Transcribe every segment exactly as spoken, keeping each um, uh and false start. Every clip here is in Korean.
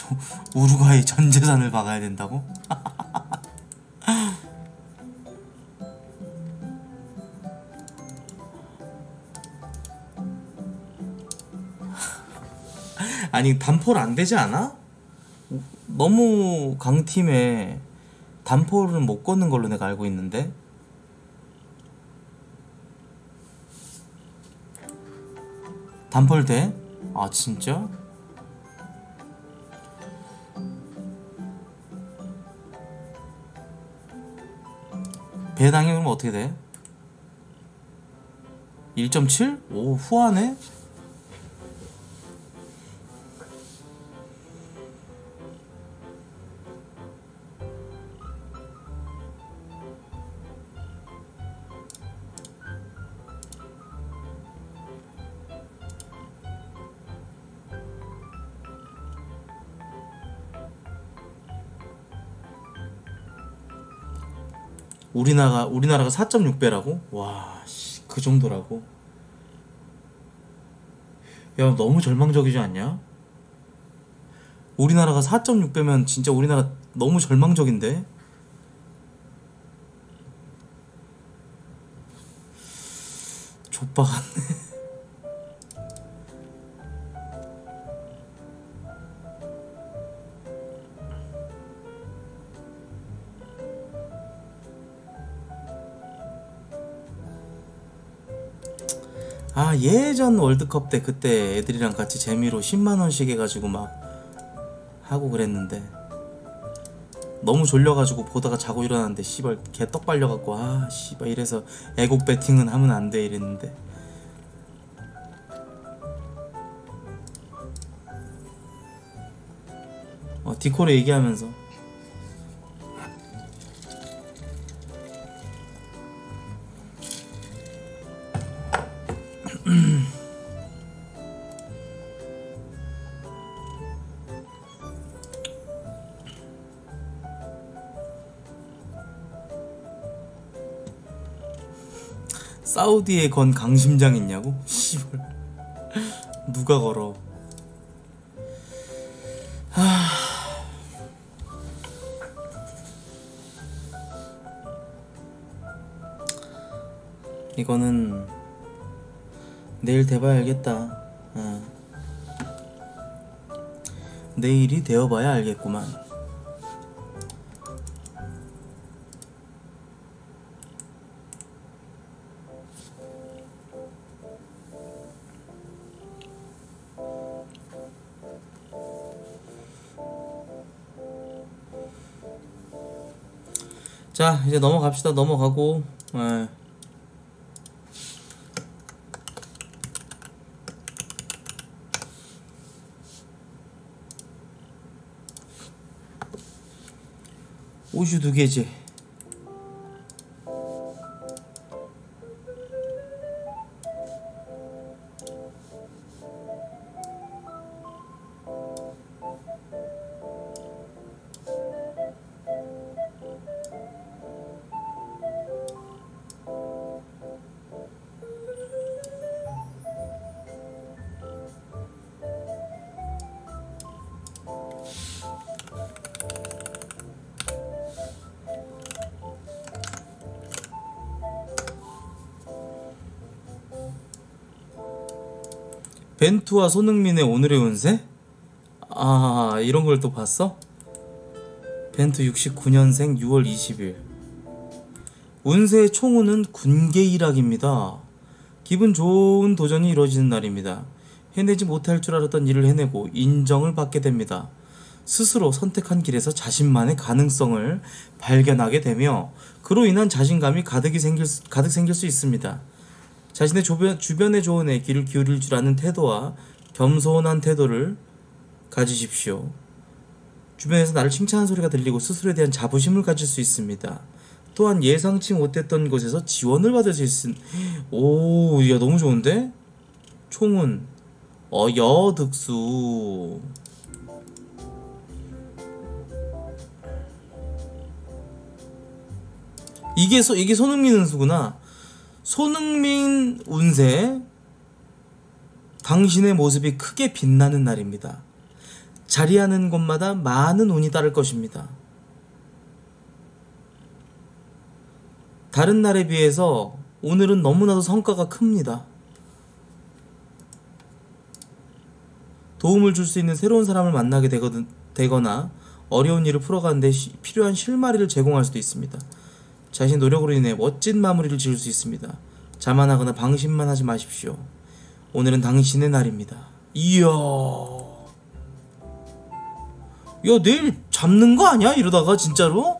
우루과이 전 재산을 박아야 된다고? 아니 단폴 안 되지 않아? 너무 강팀에 단폴은 못 걷는 걸로 내가 알고 있는데. 단폴 돼? 아 진짜? 배당이 그러면 어떻게 돼? 일 점 칠? 오 후하네? 우리나라, 우리나라가 사 점 육 배라고? 와, 씨, 그 정도라고? 야, 너무 절망적이지 않냐? 우리나라가 사 점 육 배면 진짜 우리나라 너무 절망적인데? 좆박았네. 아 예전 월드컵 때 그때 애들이랑 같이 재미로 십만 원씩 해가지고 막 하고 그랬는데 너무 졸려가지고 보다가 자고 일어났는데 씨발 개 떡 빨려갖고 아 씨발 이래서 애국 배팅은 하면 안 돼 이랬는데. 어 디코를 얘기하면서 사우디에 건 강심장 있냐고? 씨발 누가 걸어. 하... 이거는 내일 돼봐야 알겠다. 어. 내일이 되어봐야 알겠구만. 자 이제 넘어갑시다. 넘어가고 에. 우슈 두 개지. 벤투와 손흥민의 오늘의 운세? 아 이런 걸 또 봤어? 벤투 육십구 년생 유월 이십일. 운세의 총운은 군계일학입니다. 기분 좋은 도전이 이루어지는 날입니다. 해내지 못할 줄 알았던 일을 해내고 인정을 받게 됩니다. 스스로 선택한 길에서 자신만의 가능성을 발견하게 되며 그로 인한 자신감이 가득이 생길 수, 가득 생길 수 있습니다. 자신의 주변, 주변의 조언에 귀를 기울일 줄 아는 태도와 겸손한 태도를 가지십시오. 주변에서 나를 칭찬하는 소리가 들리고 스스로에 대한 자부심을 가질 수 있습니다. 또한 예상치 못했던 곳에서 지원을 받을 수 있음. 오, 야 너무 좋은데? 총은 어 여득수. 이게 소 이게 손흥민 운수구나. 손흥민 운세. 당신의 모습이 크게 빛나는 날입니다. 자리하는 곳마다 많은 운이 따를 것입니다. 다른 날에 비해서 오늘은 너무나도 성과가 큽니다. 도움을 줄 수 있는 새로운 사람을 만나게 되거든, 되거나 어려운 일을 풀어가는데 시, 필요한 실마리를 제공할 수도 있습니다. 자신의 노력으로 인해 멋진 마무리를 지을 수 있습니다. 자만하거나 방심만 하지 마십시오. 오늘은 당신의 날입니다. 이야, 야 내일 잡는 거 아니야? 이러다가 진짜로?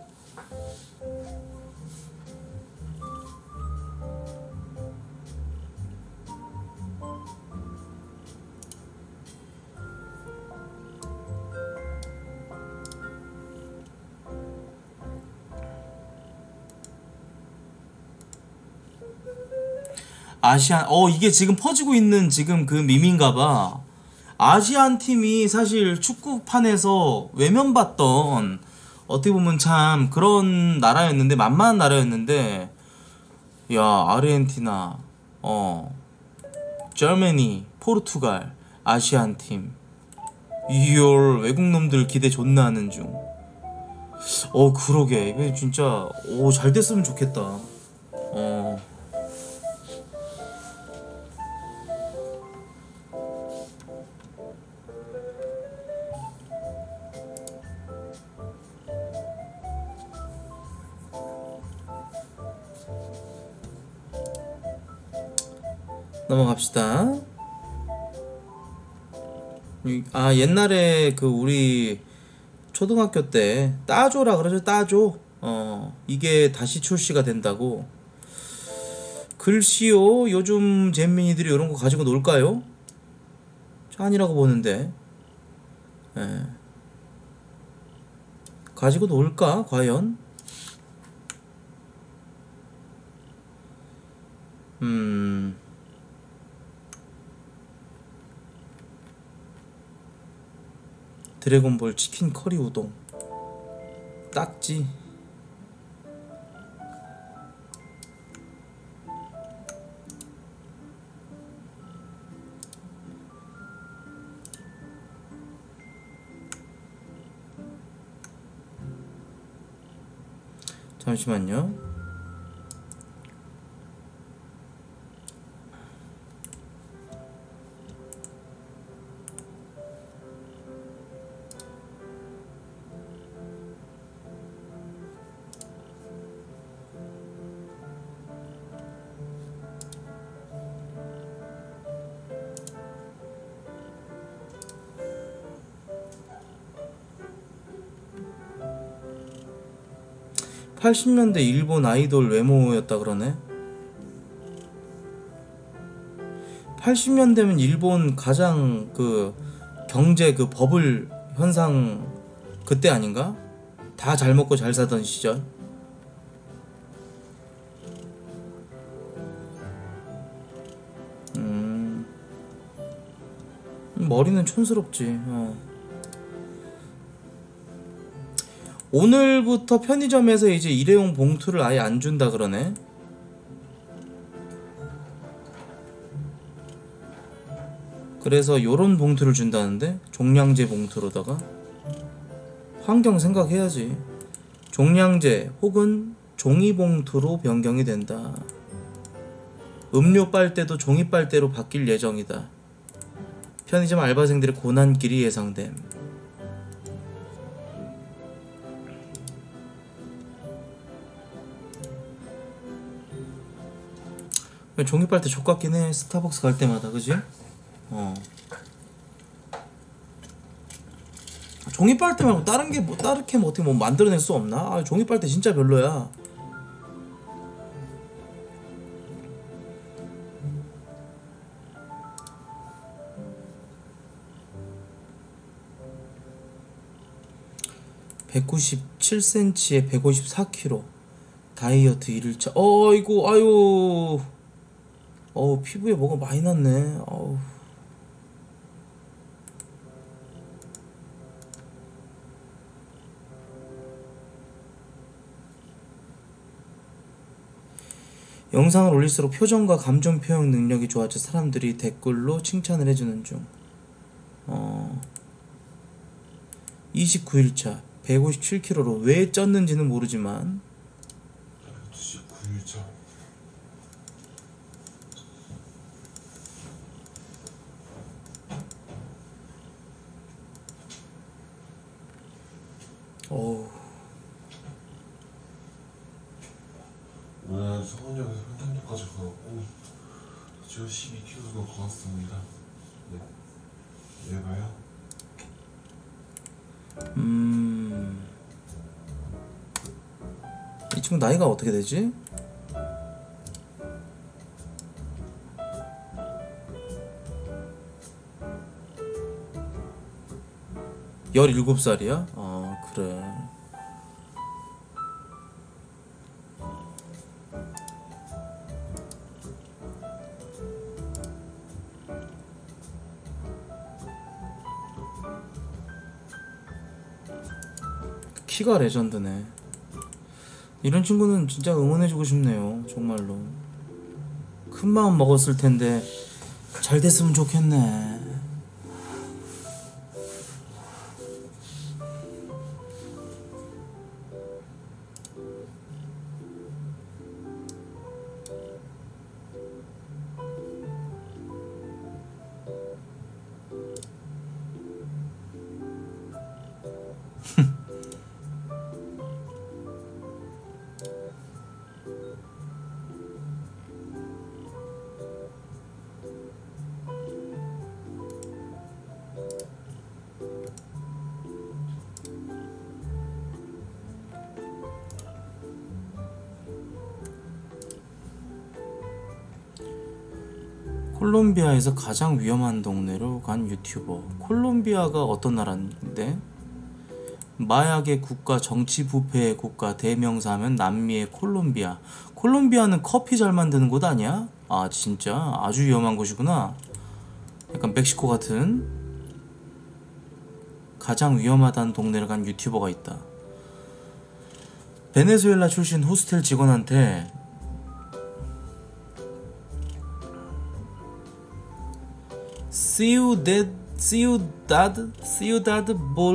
아시안, 어 이게 지금 퍼지고 있는 지금 그 밈인가봐. 아시안 팀이 사실 축구판에서 외면받던, 어떻게 보면 참 그런 나라였는데, 만만한 나라였는데, 야 아르헨티나, 어 저머니, 포르투갈, 아시안 팀, 이열 외국 놈들 기대 존나 하는 중. 어 그러게 이거 진짜 오 잘 됐으면 좋겠다. 어 넘어갑시다. 아 옛날에 그 우리 초등학교 때 따조라 그러죠. 따조. 어 이게 다시 출시가 된다고. 글쎄요, 요즘 잼민이들이 이런 거 가지고 놀까요? 저 아니라고 보는데. 예. 가지고 놀까 과연? 음 드래곤볼 치킨 커리 우동 딱지. 잠시만요. 팔십 년대 일본 아이돌 외모였다 그러네. 팔십 년대면 일본 가장 그 경제 그 버블 현상 그때 아닌가? 다 잘 먹고 잘 사던 시절. 음 머리는 촌스럽지. 어. 오늘부터 편의점에서 이제 일회용 봉투를 아예 안 준다 그러네. 그래서 요런 봉투를 준다는데, 종량제 봉투로다가. 환경 생각해야지. 종량제 혹은 종이봉투로 변경이 된다. 음료 빨대도 종이 빨대로 바뀔 예정이다. 편의점 알바생들의 고난길이 예상됨. 종이빨대 족같긴 해. 스타벅스 갈 때마다 그지? 어 종이빨대 말고 다른 게 뭐 다르게 뭐 어떻게 뭐 만들어낼 수 없나? 아 종이빨대 진짜 별로야. 백구십칠 센티미터에 백오십사 킬로그램. 다이어트 일 일차. 어이구 아유. 어우 피부에 뭐가 많이 났네. 어우. 영상을 올릴수록 표정과 감정 표현 능력이 좋아져 사람들이 댓글로 칭찬을 해주는 중. 어. 이십구 일차 백오십칠 킬로그램로 왜 쪘는지는 모르지만 이십구 일차 어우. 오늘 성원역에서 현장역까지 가고 지금 십이 킬로그램 정도 걸었습니다. 네. 얘가요? 음... 이 친구 나이가 어떻게 되지? 열일곱 살이야? 아 그래. 키가 레전드네. 이런 친구는 진짜 응원해주고 싶네요. 정말로 큰 마음 먹었을 텐데 잘 됐으면 좋겠네. 콜롬비아에서 가장 위험한 동네로 간 유튜버. 콜롬비아가 어떤 나라인데? 마약의 국가, 정치 부패의 국가 대명사 하면 남미의 콜롬비아. 콜롬비아는 커피 잘 만드는 곳 아니야? 아 진짜 아주 위험한 곳이구나. 약간 멕시코 같은. 가장 위험하다는 동네를 간 유튜버가 있다. 베네수엘라 출신 호스텔 직원한테 시우데 시우다드 시우다드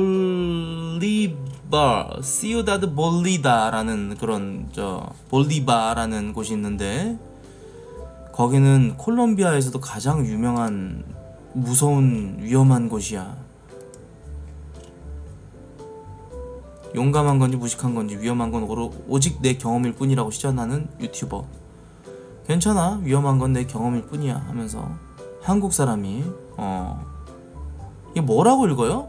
볼리바 시우다드 볼리다라는 그런 저 볼리바라는 곳이 있는데 거기는 콜롬비아에서도 가장 유명한 무서운 위험한 곳이야. 용감한 건지 무식한 건지 위험한 건 오직 내 경험일 뿐이라고 시전하는 유튜버. 괜찮아, 위험한 건 내 경험일 뿐이야 하면서 한국 사람이 어 이게 뭐라고 읽어요?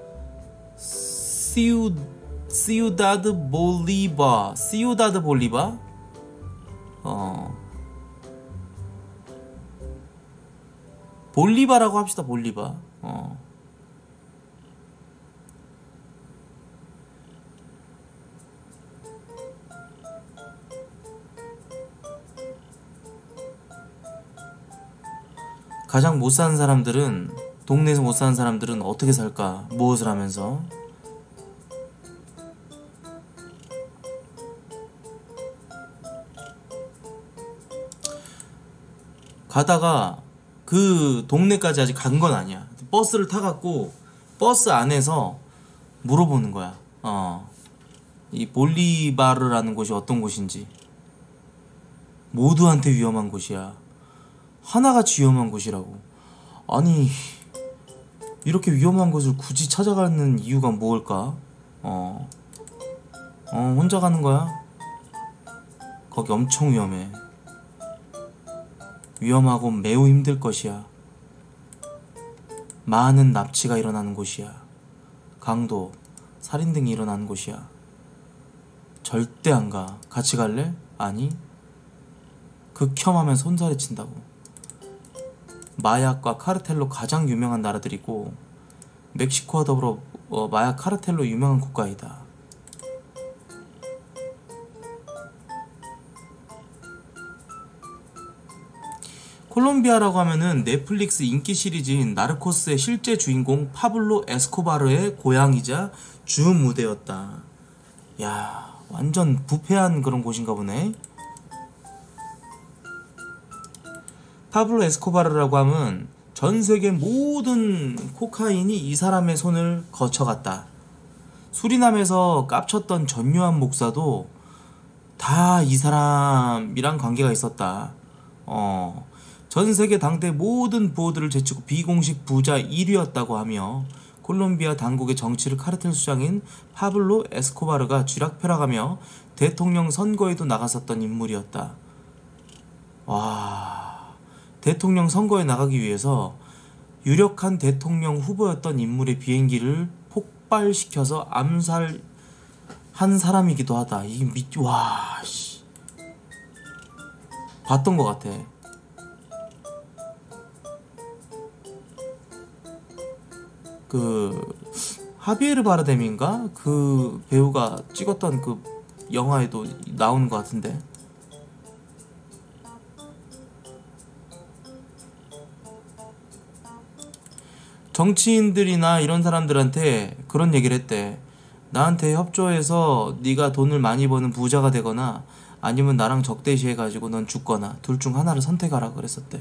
시우 시우다드 볼리바 시우다드 볼리바 어 볼리바라고 합시다. 볼리바. 어 가장 못 사는 사람들은, 동네에서 못 사는 사람들은 어떻게 살까? 무엇을 하면서? 가다가 그 동네까지 아직 간 건 아니야. 버스를 타갖고 버스 안에서 물어보는 거야. 어, 이 볼리바르라는 곳이 어떤 곳인지. 모두한테 위험한 곳이야. 하나같이 위험한 곳이라고. 아니 이렇게 위험한 곳을 굳이 찾아가는 이유가 뭘까? 어, 어 혼자 가는 거야? 거기 엄청 위험해. 위험하고 매우 힘들 것이야. 많은 납치가 일어나는 곳이야. 강도, 살인 등이 일어나는 곳이야. 절대 안 가. 같이 갈래? 아니. 극혐하면 손살에 친다고. 마약과 카르텔로 가장 유명한 나라들이고 멕시코와 더불어 어, 마약 카르텔로 유명한 국가이다. 콜롬비아라고 하면은 넷플릭스 인기 시리즈인 나르코스의 실제 주인공 파블로 에스코바르의 고향이자 주 무대였다. 야, 완전 부패한 그런 곳인가 보네. 파블로 에스코바르라고 하면 전 세계 모든 코카인이 이 사람의 손을 거쳐갔다. 수리남에서 깝쳤던 전유한 목사도 다 이 사람이랑 관계가 있었다. 어, 전 세계 당대 모든 부호들을 제치고 비공식 부자 일 위였다고 하며 콜롬비아 당국의 정치를 카르텔 수장인 파블로 에스코바르가 쥐락펴락하며 대통령 선거에도 나갔었던 인물이었다. 와, 대통령 선거에 나가기 위해서 유력한 대통령 후보였던 인물의 비행기를 폭발시켜서 암살한 사람이기도 하다. 이게 미, 와, 씨. 봤던 것 같아. 그 하비에르 바르뎀인가 그 배우가 찍었던 그 영화에도 나오는 것 같은데. 정치인들이나 이런 사람들한테 그런 얘기를 했대. 나한테 협조해서 네가 돈을 많이 버는 부자가 되거나 아니면 나랑 적대시해가지고 넌 죽거나 둘 중 하나를 선택하라 그랬었대.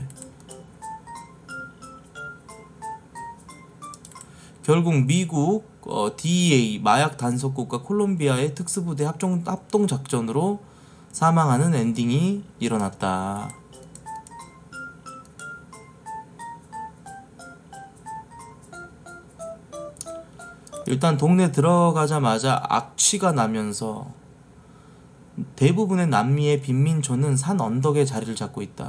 결국 미국 어, 디이에이 마약 단속국과 콜롬비아의 특수부대 합종, 합동작전으로 사망하는 엔딩이 일어났다. 일단 동네 들어가자마자 악취가 나면서 대부분의 남미의 빈민촌은 산 언덕에 자리를 잡고 있다.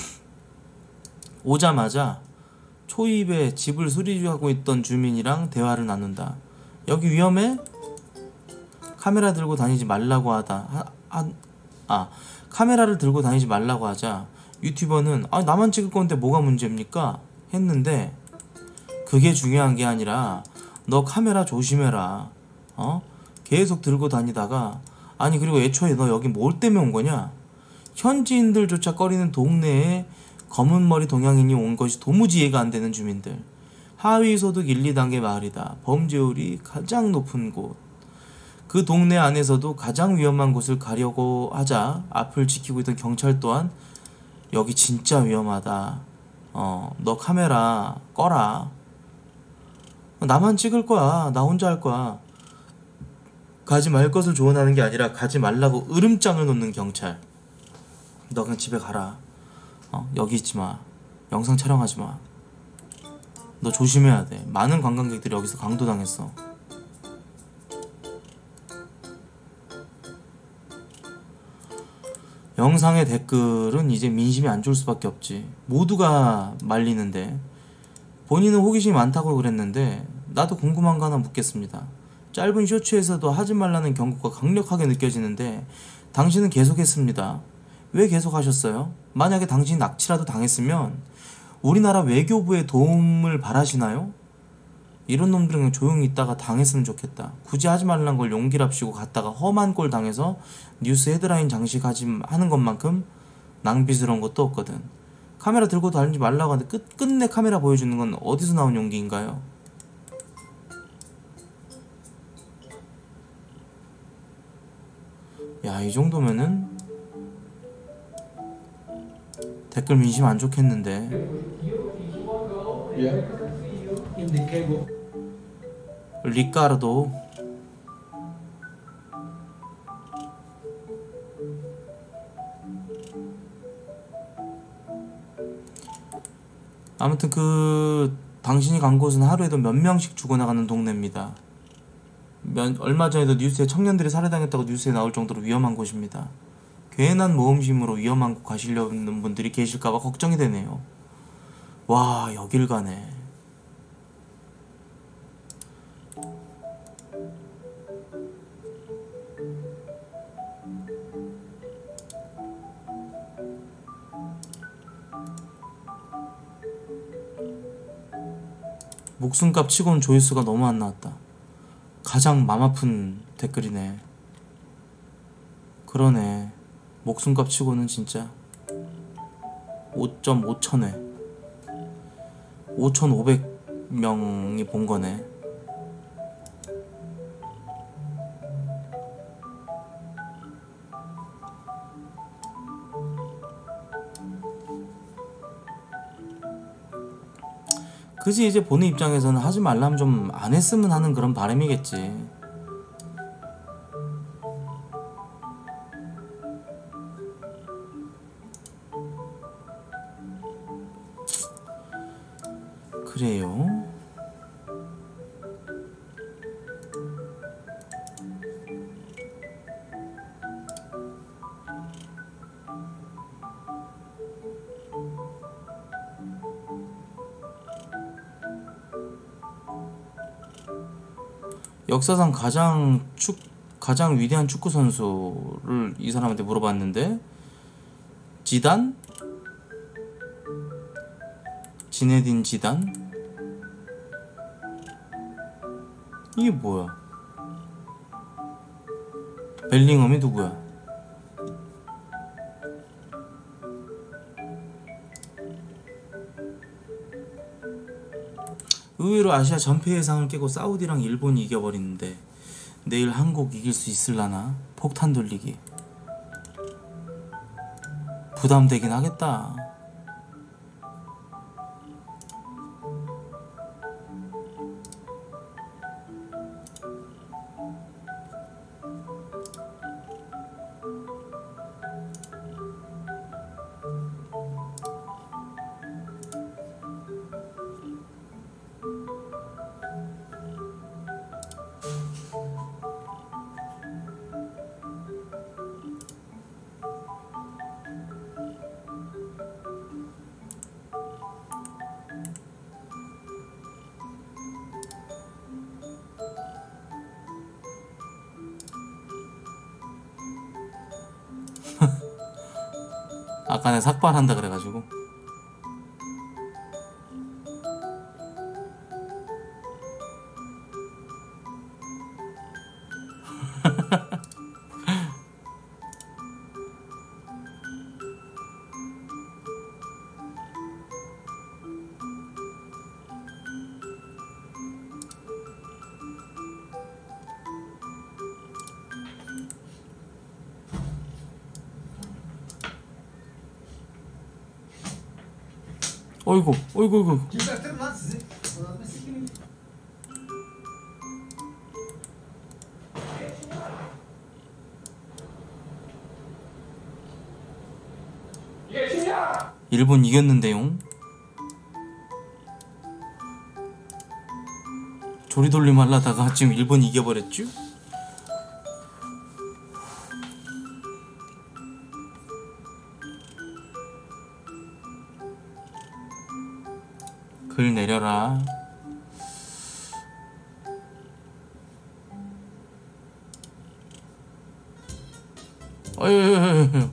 오자마자 초입에 집을 수리하고 있던 주민이랑 대화를 나눈다. 여기 위험해? 카메라 들고 다니지 말라고 하다. 하, 하, 아, 카메라를 들고 다니지 말라고 하자 유튜버는 아, 나만 찍을 건데 뭐가 문제입니까? 했는데 그게 중요한 게 아니라 너 카메라 조심해라. 어? 계속 들고 다니다가 아니 그리고 애초에 너 여기 뭘 때문에 온 거냐? 현지인들조차 꺼리는 동네에 검은머리 동양인이 온 것이 도무지 이해가 안 되는 주민들. 하위소득 일, 이 단계 마을이다. 범죄율이 가장 높은 곳. 그 동네 안에서도 가장 위험한 곳을 가려고 하자 앞을 지키고 있던 경찰 또한 여기 진짜 위험하다. 어, 너 카메라 꺼라. 나만 찍을 거야. 나 혼자 할 거야. 가지 말 것을 조언하는 게 아니라 가지 말라고 으름장을 놓는 경찰. 너 그냥 집에 가라. 어, 여기 있지 마. 영상 촬영하지 마. 너 조심해야 돼. 많은 관광객들이 여기서 강도당했어. 영상의 댓글은 이제 민심이 안 좋을 수밖에 없지. 모두가 말리는데 본인은 호기심이 많다고 그랬는데 나도 궁금한 거 하나 묻겠습니다. 짧은 쇼츠에서도 하지 말라는 경고가 강력하게 느껴지는데 당신은 계속했습니다. 왜 계속하셨어요? 만약에 당신이 납치라도 당했으면 우리나라 외교부의 도움을 바라시나요? 이런 놈들은 그냥 조용히 있다가 당했으면 좋겠다. 굳이 하지 말라는 걸 용기랍시고 갔다가 험한 꼴 당해서 뉴스 헤드라인 장식하지 하는 것만큼 낭비스러운 것도 없거든. 카메라 들고 다니지 말라고 하는데 끝, 끝내 카메라 보여주는 건 어디서 나온 용기인가요? 야, 이 정도면은 댓글 민심 안 좋겠는데. 리카르도 아무튼 그 당신이 간 곳은 하루에도 몇 명씩 죽어나가는 동네입니다. 몇, 얼마 전에도 뉴스에 청년들이 살해당했다고 뉴스에 나올 정도로 위험한 곳입니다. 괜한 모험심으로 위험한 곳 가시려는 분들이 계실까봐 걱정이 되네요. 와, 여길 가네. 목숨값 치고는 조회수가 너무 안 나왔다. 가장 맘 아픈 댓글이네. 그러네. 목숨값 치고는 진짜 오 점 오천회 오천오백 명이 본 거네. 그지. 이제 보는 입장에서는 하지 말라면 좀 안 했으면 하는 그런 바람이겠지. 역사상 가장 축 가장 위대한 축구 선수를 이 사람한테 물어봤는데 지단? 지네딘 지단? 이게 뭐야? 벨링엄이 누구야? 의외로 아시아 전패 예상을 깨고 사우디랑 일본이 이겨버리는데 내일 한국 이길 수 있을라나? 폭탄 돌리기 부담되긴 하겠다. 아까 내 삭발한다 그래가지고 어이구 어이구 어이구 일본 이겼는데용. 조리돌림 하려다가 지금 일본 이겨버렸쥬? 글 내려라. 어휴.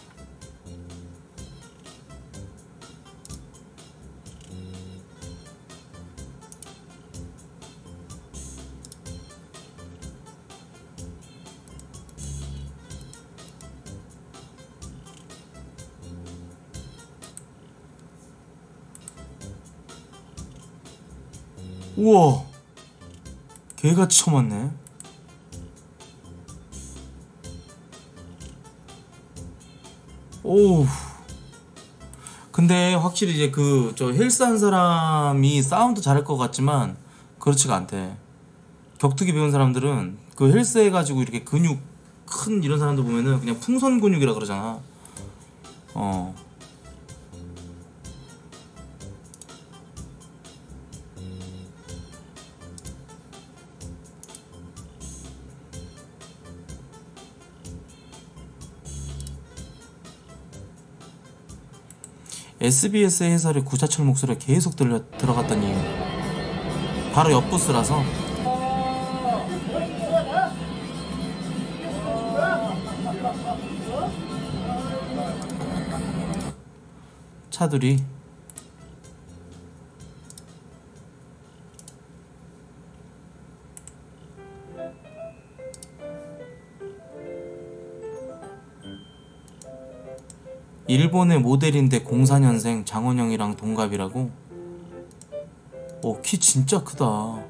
우와, 개같이 쳐맞네. 오우. 근데 확실히 이제 그 저 헬스한 사람이 싸움도 잘할 것 같지만 그렇지가 않대. 격투기 배운 사람들은 그 헬스 해가지고 이렇게 근육 큰 이런 사람들 보면은 그냥 풍선 근육이라 그러잖아. 어. 에스비에스 해설의 구자철 목소리가 계속 들려, 들어갔더니 바로 옆 부스라서 차들이 일본의 모델인데 공사 년생 장원영이랑 동갑이라고? 오, 키 진짜 크다.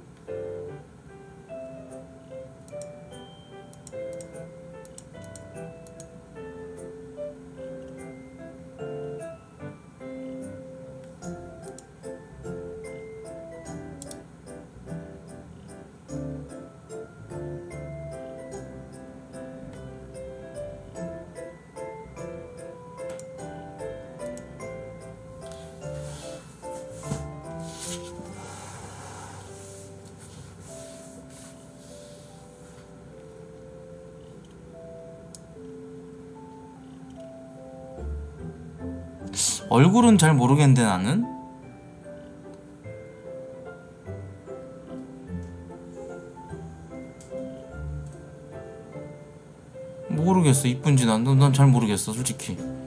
얼굴은 잘 모르겠는데 나는? 모르겠어. 이쁜지 난 난 잘 모르겠어 솔직히.